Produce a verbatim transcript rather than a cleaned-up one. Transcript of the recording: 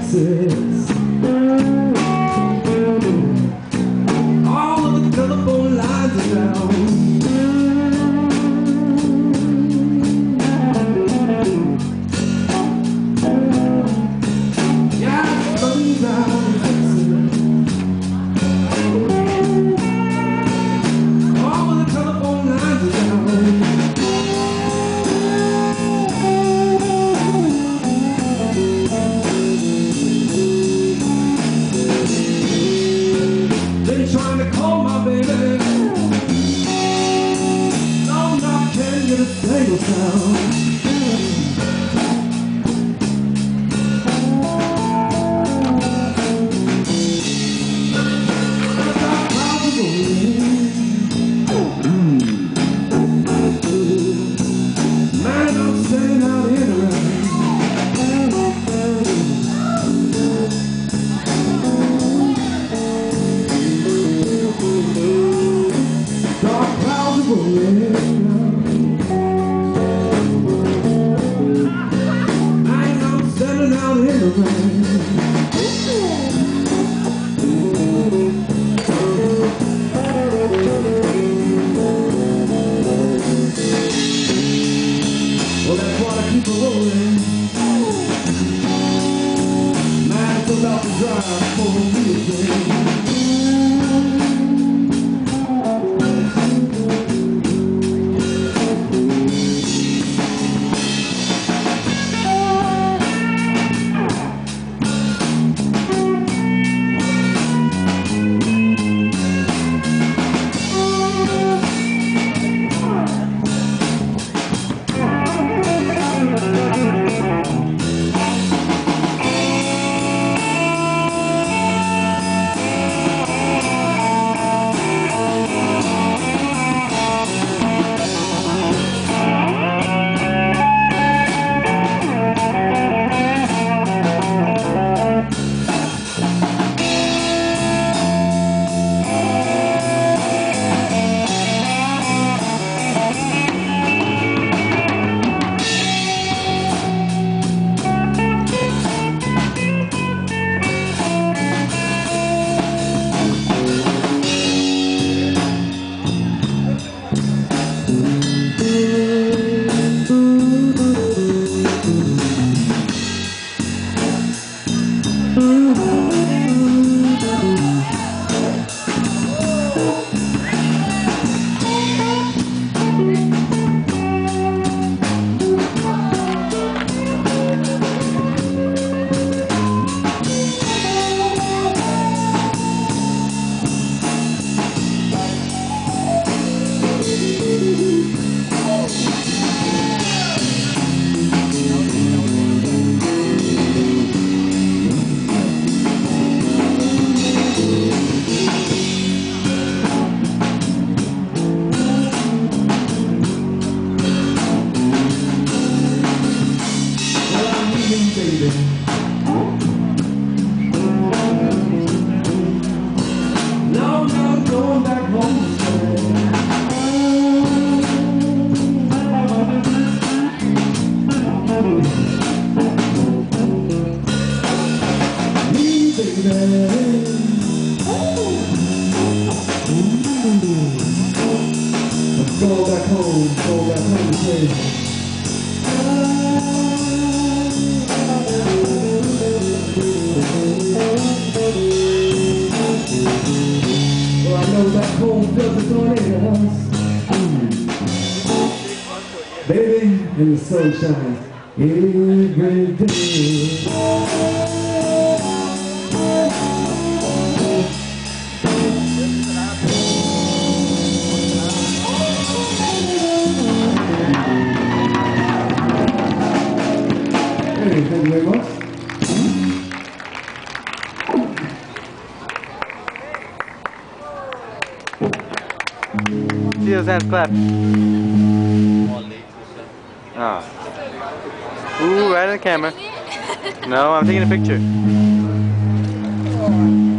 Texas. All of the telephone lines are down. Yeah, it's burning down in Texas. All of the telephone lines are down. Trying to call my baby. No, no, I can't get a single sound. Man, I'm standing out in the rain. Dark clouds are rolling. And I'm standing out in the rain. Well, that's why I keep it rolling. Man, it's about to drive for me again. No, no, I'm going back home to stay. Me, baby. I'm going back home, going back home to stay. Well, I know that home doesn't go near us, baby, in the sunshine every day. Hey, thank you very much. See those hands clap. Ah. Ooh, right in the camera. No, I'm taking a picture.